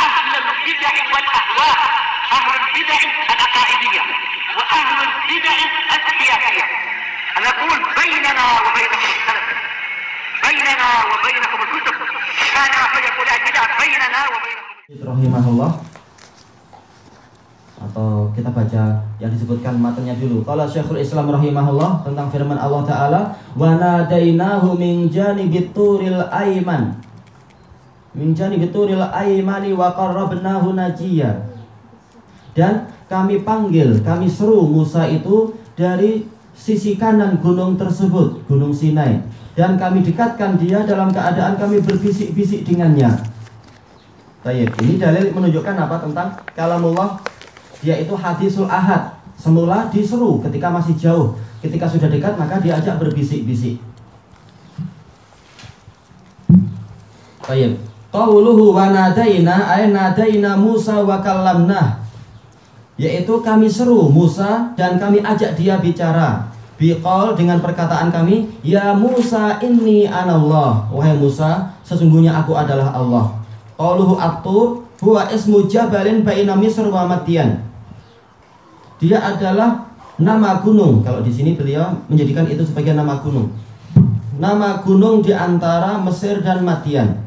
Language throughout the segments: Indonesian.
أهل البدع والأهواء، أهل البدع العقائدية وأهل البدع السياسية. أنا أقول بيننا وبينكم السلف، بيننا وبينكم الكتب، كان فيقول البدع بيننا وبينكم. Rahimahullah, atau kita baca yang disebutkan matanya dulu. Qala Syekhul Islam rahimahullah tentang firman Allah Ta'ala, wa nadainahu min janibit turil aiman, min janibit turil aimani wa qarrabnahu najiyya. Dan kami panggil, kami seru Musa itu dari sisi kanan gunung tersebut, Gunung Sinai, dan kami dekatkan dia dalam keadaan kami berbisik-bisik dengannya. Baik, ini dalil menunjukkan apa tentang kalamullah, yaitu hadisul ahad. Semula diseru ketika masih jauh, ketika sudah dekat maka diajak berbisik-bisik. Baik, qauluhu wa nadaina ay nadaina Musa wa kallamnah, yaitu kami seru Musa dan kami ajak dia bicara. Biqaul, dengan perkataan kami, ya Musa inni anallah, wahai Musa sesungguhnya aku adalah Allah. Qauluhu at-tur huwa ismu jabalin baina Misr wa Madyan. Dia adalah nama gunung. Kalau di sini beliau menjadikan itu sebagai nama gunung. Nama gunung di antara Mesir dan Madyan.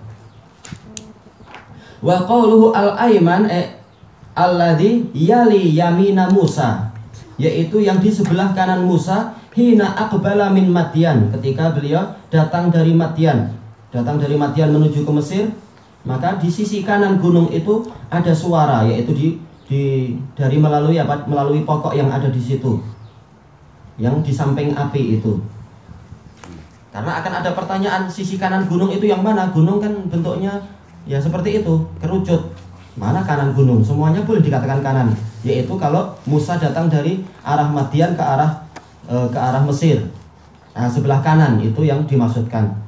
Wa qauluhu al-ayman alladhi yali yamina Musa, yaitu yang di sebelah kanan Musa, hina aqbala min Madyan, ketika beliau datang dari Madyan. Datang dari Madyan menuju ke Mesir, maka di sisi kanan gunung itu ada suara, yaitu dari melalui apa? Melalui pokok yang ada di situ, yang di samping api itu. Karena akan ada pertanyaan, sisi kanan gunung itu yang mana? Gunung kan bentuknya ya seperti itu, kerucut. Mana kanan gunung? Semuanya boleh dikatakan kanan, yaitu kalau Musa datang dari arah Madyan ke arah Mesir. Nah, sebelah kanan itu yang dimaksudkan.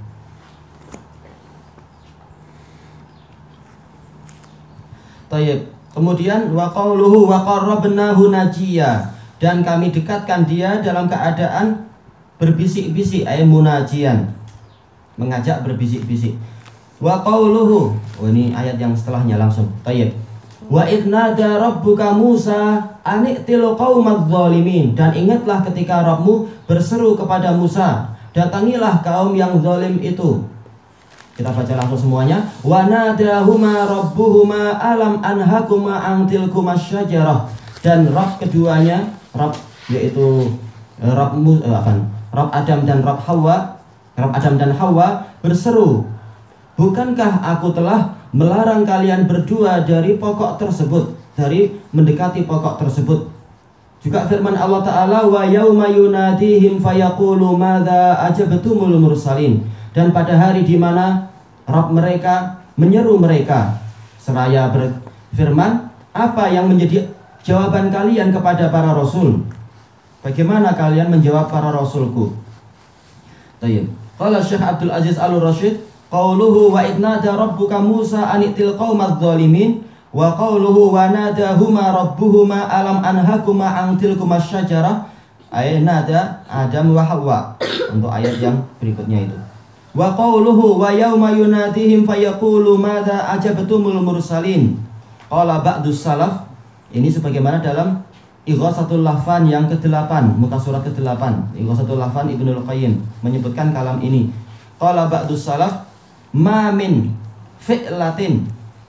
Tayyib. Kemudian wa qauluhu wa qarrabnahu najiyya, dan kami dekatkan dia dalam keadaan berbisik-bisik, ay munajian, mengajak berbisik-bisik. Wa qauluhu, oh ini ayat yang setelahnya langsung. Tayyib. Wa idnada rabbuka Musa ani'til qaumadz zalimin, dan ingatlah ketika Rabbmu berseru kepada Musa, datangilah kaum yang zalim itu. Kita baca langsung semuanya. Wa nadahuma rabbuhuma alam anhakuma an tilkumas syajarah, dan Rabb keduanya, Rabb yaitu Rabb Adam dan Rabb Hawa, Rabb Adam dan Hawa berseru, bukankah aku telah melarang kalian berdua dari pokok tersebut, dari mendekati pokok tersebut. Juga firman Allah Ta'ala, wa yauma yunadihim fayaqulu madza ajabtumul mursalin, dan pada hari di mana Rabb mereka menyeru mereka seraya berfirman, apa yang menjadi jawaban kalian kepada para rasul? Bagaimana kalian menjawab para rasulku? Tayyib. Qala Syekh Abdul Aziz Al-Rasyid, qauluhu wa idnada rabbuka Musa ani'til qaumadz zalimin, wa qauluhu wa nadahuma rabbuhuma alam anhakuma an tilkumas syajarah, ay nada Adam wa Hawa, untuk ayat yang berikutnya itu. Wa qauluhu wa yauma yunadihim fayaqulu madza ajabtumul mursalin. Qala ba'dus salaf, ini sebagaimana dalam Ighatsatul Lahfan yang ke-8, muka surat ke-8. Ighatsatul Lahfan Ibnul Qayyim menyebutkan kalam ini. Qala ba'dus salaf, ma min fi'latin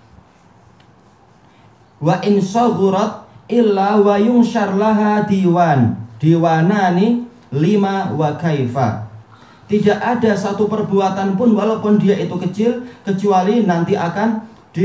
wa in saghurat illa wa yunshar laha diwanani lima wa kaifa. Tidak ada satu perbuatan pun walaupun dia itu kecil kecuali nanti akan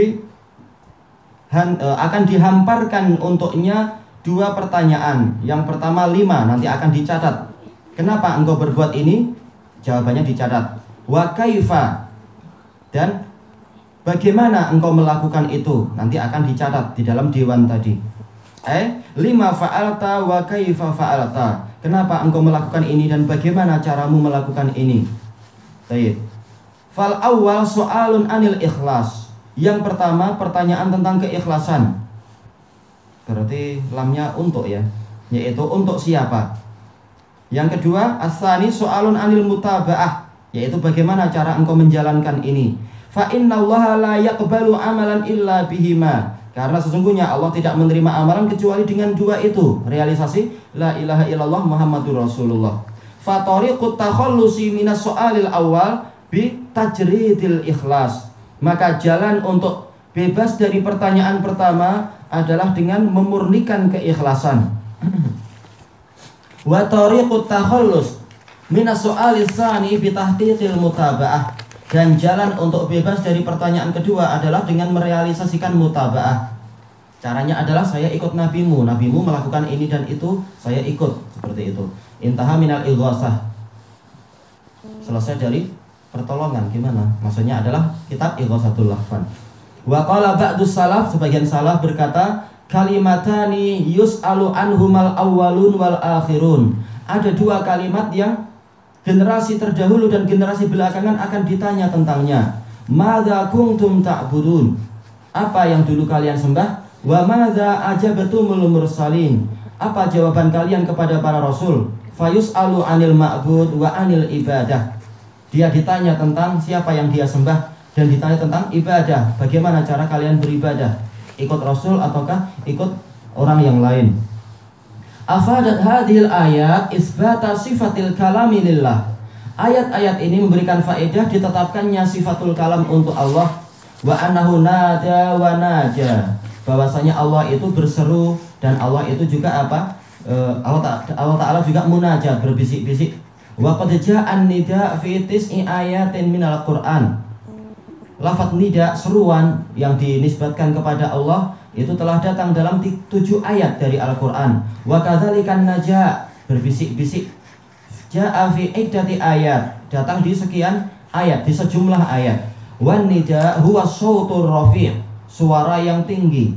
dihamparkan untuknya dua pertanyaan. Yang pertama 5 nanti akan dicatat. Kenapa engkau berbuat ini? Jawabannya dicatat. Wa kaifa, dan bagaimana engkau melakukan itu nanti akan dicatat di dalam dewan tadi. Lima fa'alta wa kaifa fa'alta. Kenapa engkau melakukan ini dan bagaimana caramu melakukan ini? Baik. Fal awal so'alun anil ikhlas. Yang pertama pertanyaan tentang keikhlasan. Berarti lamnya untuk ya, yaitu untuk siapa? Yang kedua, as-tsani so'alun anil mutaba'ah, yaitu bagaimana cara engkau menjalankan ini. Fa innallaha la yaqbalu amalan illa bihima. Karena sesungguhnya Allah tidak menerima amalan kecuali dengan dua itu. Realisasi la ilaha illallah Muhammadur Rasulullah. Fa tariqut takhallusi minas so'alil awal bi tajridil ikhlas. Maka jalan untuk bebas dari pertanyaan pertama adalah dengan memurnikan keikhlasan. Wa tariqut takhallus minas so'alis tsani bi tahqiqil mutaba'ah. Dan jalan untuk bebas dari pertanyaan kedua adalah dengan merealisasikan mutaba'ah. Caranya adalah saya ikut nabimu melakukan ini dan itu, saya ikut, seperti itu. Intaha minal ighasah. Selesai dari pertolongan, gimana? Maksudnya adalah kitab Ighasatul Lahfan. Wa qala ba'dus salaf, sebagian salaf berkata, kalimatani yus'alu anhumal awwalun wal akhirun. Ada dua kalimat yang generasi terdahulu dan generasi belakangan akan ditanya tentangnya. Madza kuntum ta'budun? Apa yang dulu kalian sembah? Wa madza ajabatumul mursalin? Apa jawaban kalian kepada para rasul? Fayus'alu anil ma'bud wa anil ibadah. Dia ditanya tentang siapa yang dia sembah dan ditanya tentang ibadah. Bagaimana cara kalian beribadah? Ikut rasul ataukah ikut orang yang lain? Afadat hadhil ayat isbata sifatil kalami lillah. Ayat-ayat ini memberikan faedah ditetapkannya sifatul kalam untuk Allah. Wa annahu nada wa naja. Bahwasanya Allah itu berseru dan Allah itu juga apa? Allah Ta'ala juga munajat, berbisik-bisik. Wa qad ja'an nida fi tis'i ayatin minal Qur'an. Lafaz nida, seruan yang dinisbatkan kepada Allah itu telah datang dalam 7 ayat dari Al-Quran. Wa kadzalikan naja, berbisik-bisik, ja'a fi iddati ayat, datang di sekian ayat, di sejumlah ayat. Wan nida huwa shautur rafi', suara yang tinggi.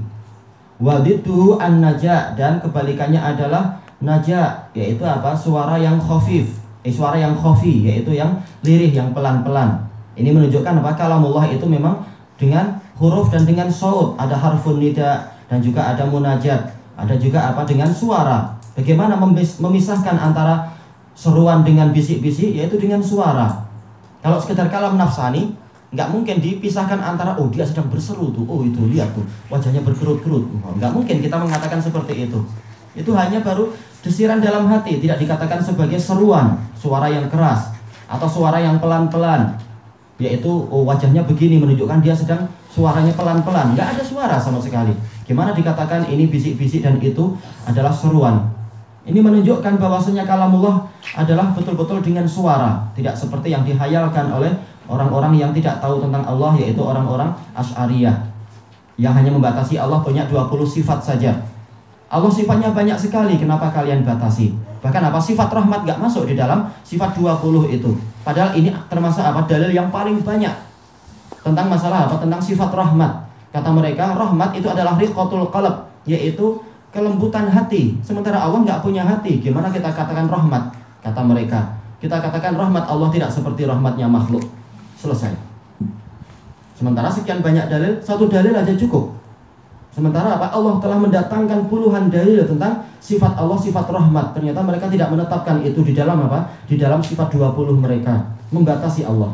Wa didduhu an-naja, dan kebalikannya adalah naja, yaitu apa? Suara yang khafif, suara yang khafi, yaitu yang lirih, yang pelan-pelan. Ini menunjukkan apa? Kalamullah itu memang dengan huruf dan dengan saut, ada harfun nida dan juga ada munajat, ada juga apa? Dengan suara. Bagaimana memisahkan antara seruan dengan bisik-bisik? Yaitu dengan suara. Kalau sekedar kalam nafsani, nggak mungkin dipisahkan antara oh dia sedang berseru tuh, oh itu lihat tuh wajahnya berkerut-kerut. Nggak mungkin kita mengatakan seperti itu. Itu hanya baru desiran dalam hati, tidak dikatakan sebagai seruan, suara yang keras atau suara yang pelan-pelan. Yaitu oh, wajahnya begini menunjukkan dia sedang suaranya pelan-pelan, nggak ada suara sama sekali. Gimana dikatakan ini bisik-bisik dan itu adalah seruan? Ini menunjukkan bahwasanya kalamullah adalah betul-betul dengan suara, tidak seperti yang dihayalkan oleh orang-orang yang tidak tahu tentang Allah, yaitu orang-orang Asy'ariyah yang hanya membatasi Allah punya 20 sifat saja. Allah sifatnya banyak sekali, kenapa kalian batasi? Bahkan apa? Sifat rahmat nggak masuk di dalam sifat 20 itu. Padahal ini termasuk apa? Dalil yang paling banyak tentang masalah apa? Tentang sifat rahmat. Kata mereka, rahmat itu adalah riqatul qalb, yaitu kelembutan hati. Sementara Allah nggak punya hati, gimana kita katakan rahmat? Kata mereka, kita katakan rahmat Allah tidak seperti rahmatnya makhluk. Selesai. Sementara sekian banyak dalil, satu dalil aja cukup. Sementara apa? Allah telah mendatangkan puluhan dalil tentang sifat Allah, sifat rahmat. Ternyata mereka tidak menetapkan itu di dalam apa? Di dalam sifat 20 mereka. Membatasi Allah.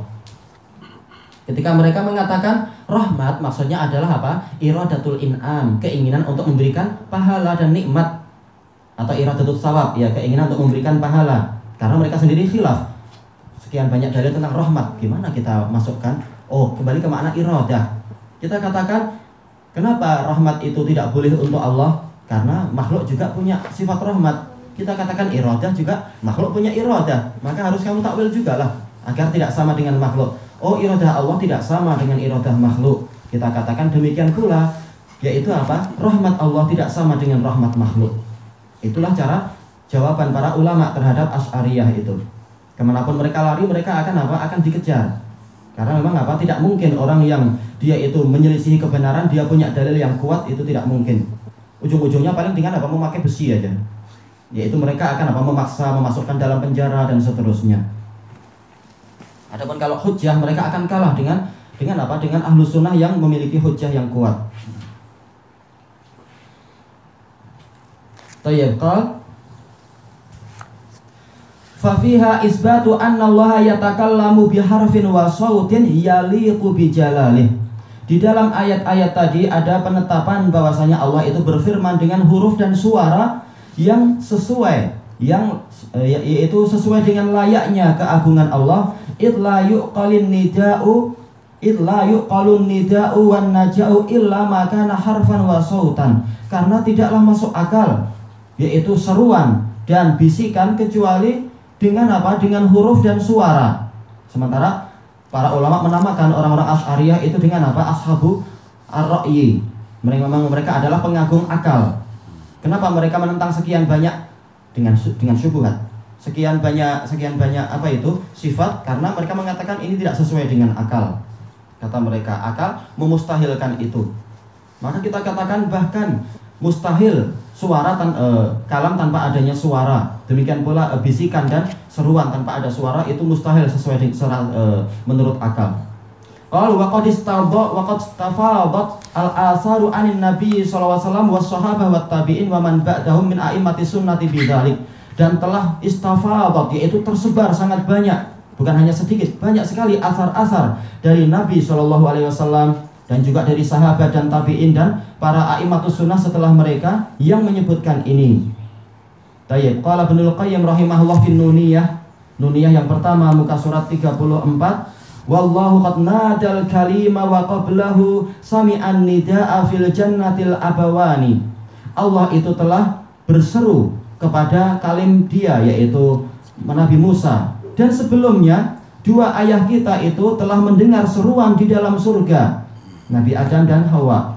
Ketika mereka mengatakan rahmat, maksudnya adalah apa? Iradatul in'am, keinginan untuk memberikan pahala dan nikmat. Atau iradatul sawab, ya, keinginan untuk memberikan pahala. Karena mereka sendiri khilaf. Sekian banyak dalil tentang rahmat, gimana kita masukkan? Oh, kembali ke makna iradah. Kita katakan, kenapa rahmat itu tidak boleh untuk Allah? Karena makhluk juga punya sifat rahmat. Kita katakan iradah juga, makhluk punya iradah. Maka harus kamu takwil juga lah, agar tidak sama dengan makhluk. Oh, iradah Allah tidak sama dengan iradah makhluk. Kita katakan demikian pula, yaitu apa? Rahmat Allah tidak sama dengan rahmat makhluk. Itulah cara jawaban para ulama terhadap Asy'ariyah itu. Kemanapun mereka lari, mereka akan apa? Akan dikejar. Karena memang apa? Tidak mungkin orang yang dia itu menyelisihi kebenaran, dia punya dalil yang kuat, itu tidak mungkin. Ujung-ujungnya paling dengan apa? Memakai besi aja. Yaitu mereka akan apa? Memaksa, memasukkan dalam penjara dan seterusnya. Adapun kalau hujjah, mereka akan kalah dengan apa? Dengan ahlu sunnah yang memiliki hujjah yang kuat. Tayyib qal Fafiha isbatu anna Allah yatakallamu biharfin wa sautin yaliqu bijalalih. Di dalam ayat-ayat tadi ada penetapan bahwasanya Allah itu berfirman dengan huruf dan suara yang sesuai, yaitu sesuai dengan layaknya keagungan Allah. Idla yuqalun nida'u wan naja'u illa ma kana harfan wa sautan. Karena tidaklah masuk akal, yaitu seruan dan bisikan, kecuali dengan apa? Dengan huruf dan suara. Sementara para ulama menamakan orang-orang Asy'ariyah itu dengan apa? Ashabu ar-ra'yi. Mereka adalah pengagung akal. Kenapa mereka menentang sekian banyak dengan syubhat? Sekian banyak apa itu? Sifat, karena mereka mengatakan ini tidak sesuai dengan akal. Kata mereka, akal memustahilkan itu. Maka kita katakan bahkan mustahil kalam tanpa adanya suara. Demikian pula bisikan dan seruan tanpa ada suara itu mustahil sesuai dengan menurut akal. Qal wa qad istafadat al-atharu 'anin nabiy sallallahu alaihi wasallam was sahabah wat tabi'in wa man ba'dahum min a'immati sunnati bidzalik. Dan telah istafadat, yaitu tersebar sangat banyak, bukan hanya sedikit, banyak sekali asar-asar dari Nabi sallallahu alaihi wasallam dan juga dari sahabat dan tabi'in dan para a'immatus sunnah setelah mereka yang menyebutkan ini. Tayyib, qala Ibnul Qayyim rahimahullah fi Nuniyah yang pertama muka surat 34. Wallahu qad nadal kalima wa qablahu sami'an nida'a fil jannatil abawani. Allah itu telah berseru kepada kalim dia, yaitu Nabi Musa, dan sebelumnya dua ayah kita itu telah mendengar seruan di dalam surga, Nabi Adam dan Hawa.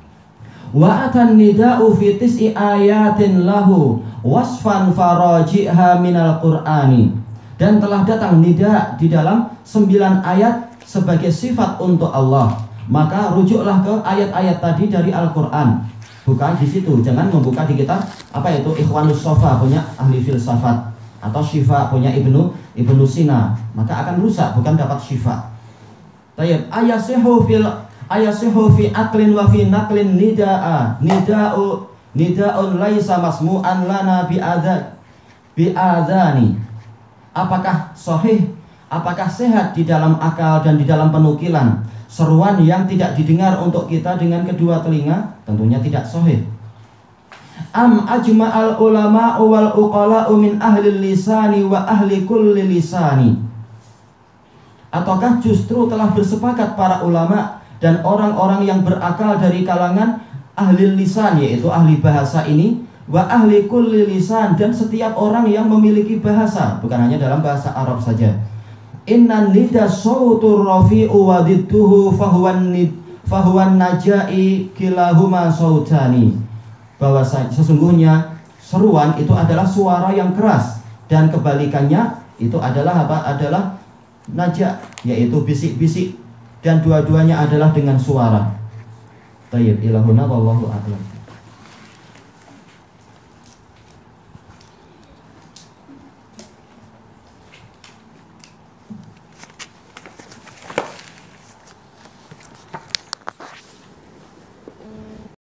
Wa atan nida'u fi tis'i ayatin lahu wasfan faraji'ha minal qur'ani. Dan telah datang nida di dalam 9 ayat sebagai sifat untuk Allah. Maka rujuklah ke ayat-ayat tadi dari Al-Qur'an. Bukan di situ, jangan membuka di kitab apa itu Ikhwanus Sofa punya ahli filsafat, atau Syifa punya Ibnu Sina, maka akan rusak, bukan dapat syifa. Tayyib, ayasihu fi aklin wa fi naqlin nida'un laisa masmu'an lana bi'adhani. Apakah sahih, apakah sehat di dalam akal dan di dalam penukilan seruan yang tidak didengar untuk kita dengan kedua telinga? Tentunya tidak sahih. Am ajma'al ulama'u wal uqala'u min ahli lisani wa ahli kulli lisani. Ataukah justru telah bersepakat para ulama dan orang-orang yang berakal dari kalangan ahli lisan, yaitu ahli bahasa ini, wa ahli kulli lisan, dan setiap orang yang memiliki bahasa, bukan hanya dalam bahasa Arab saja. Innan nida sautur rafi'u wa didduhu fahuwan najai kilahuma sautani. Bahwa sesungguhnya seruan itu adalah suara yang keras, dan kebalikannya itu adalah apa? Adalah naja, yaitu bisik-bisik, dan dua-duanya adalah dengan suara. Tayyib, ilahuna wallahu a'lam.